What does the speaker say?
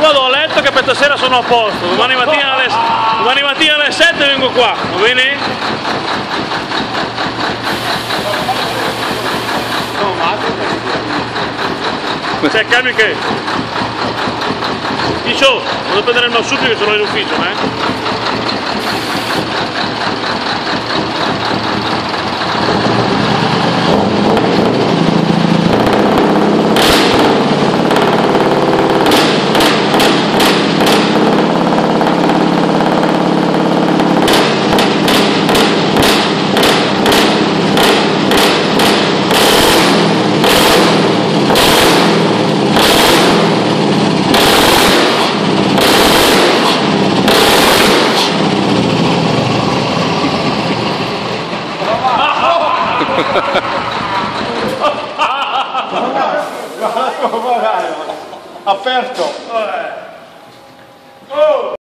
vado a letto che per stasera sono a posto, domani mattina alle 7 vengo qua, va bene? Cioè, calmi che... Dicio, vado a prendere il marsupio che sono in ufficio, Aperto!